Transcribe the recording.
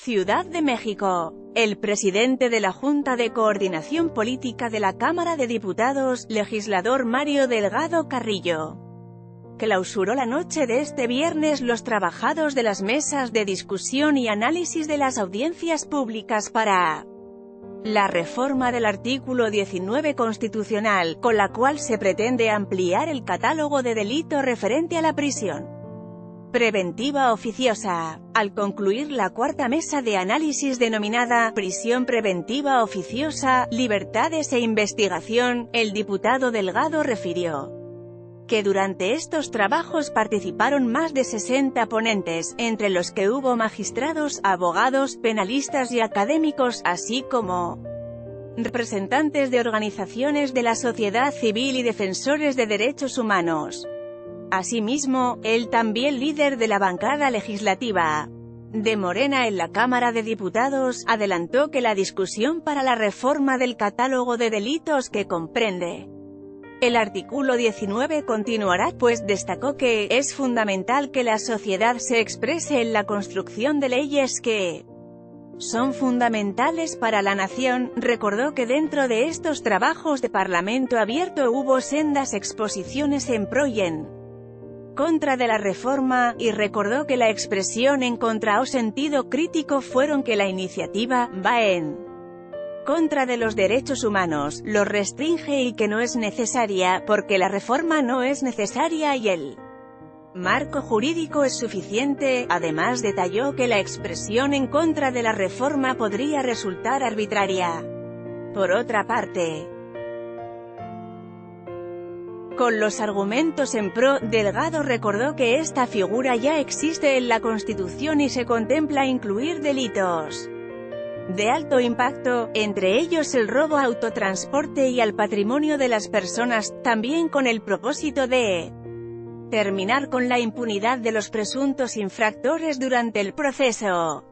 Ciudad de México. El presidente de la Junta de Coordinación Política de la Cámara de Diputados, legislador Mario Delgado Carrillo, clausuró la noche de este viernes los trabajados de las mesas de discusión y análisis de las audiencias públicas para la reforma del artículo 19 constitucional, con la cual se pretende ampliar el catálogo de delitos referente a la prisión preventiva oficiosa. Al concluir la cuarta mesa de análisis denominada «Prisión preventiva oficiosa, libertades e investigación», el diputado Delgado refirió que durante estos trabajos participaron más de 60 ponentes, entre los que hubo magistrados, abogados, penalistas y académicos, así como representantes de organizaciones de la sociedad civil y defensores de derechos humanos. Asimismo, el también líder de la bancada legislativa de Morena en la Cámara de Diputados, adelantó que la discusión para la reforma del catálogo de delitos que comprende el artículo 19 continuará, pues destacó que es fundamental que la sociedad se exprese en la construcción de leyes que son fundamentales para la nación. Recordó que dentro de estos trabajos de Parlamento abierto hubo sendas exposiciones en pro y en contra de la reforma, y recordó que la expresión en contra o sentido crítico fueron que la iniciativa va en contra de los derechos humanos, los restringe y que no es necesaria, porque la reforma no es necesaria y el marco jurídico es suficiente. Además detalló que la expresión en contra de la reforma podría resultar arbitraria. Por otra parte, con los argumentos en pro, Delgado recordó que esta figura ya existe en la Constitución y se contempla incluir delitos de alto impacto, entre ellos el robo a autotransporte y al patrimonio de las personas, también con el propósito de terminar con la impunidad de los presuntos infractores durante el proceso.